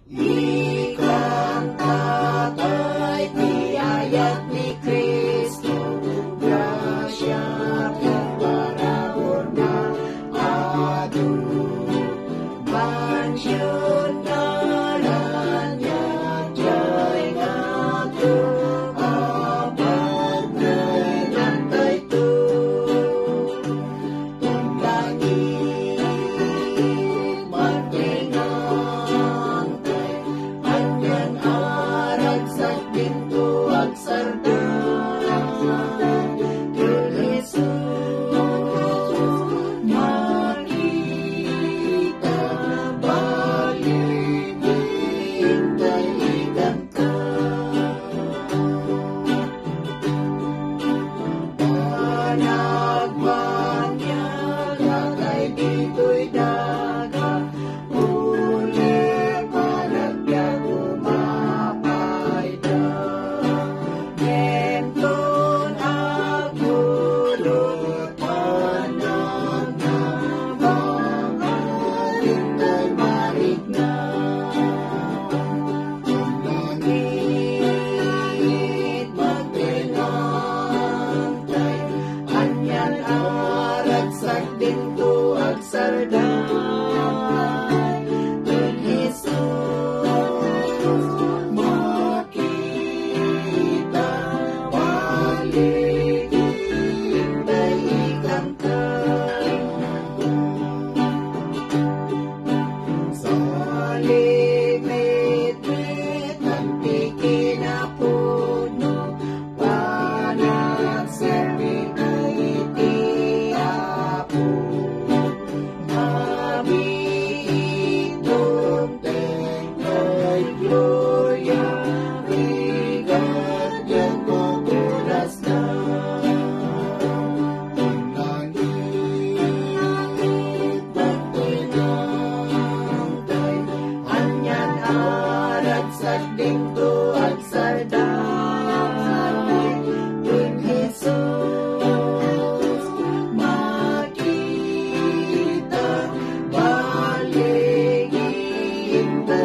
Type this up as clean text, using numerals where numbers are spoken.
Ikang tatay, tiyayat ni Kristo, grasya para na adu. Mansyon ngalan niya, jay ngatu, apat na'y nantay tu. Ang langit magtingantay, anyan arag sa pinto at sardan. Kung Jesus makita, balik hintay ka. Panagman niya, latay dito'y dagat, uli panagbiag umapay da. Menton agulot panang na, mga hintay marig na. Langit magtinantay, anyan arag sa dinto ag sardan. Kung Jesus makita, balik hintay ka. Sa limit-limit ang pikinapuno, panagserbi ay itiapo. Mabiitong tengkay gloria, bigat yang kukulas na. Ang langit magtinantay, anyan arag sa dinto at sardan. Kung Jesus makita, balik hintay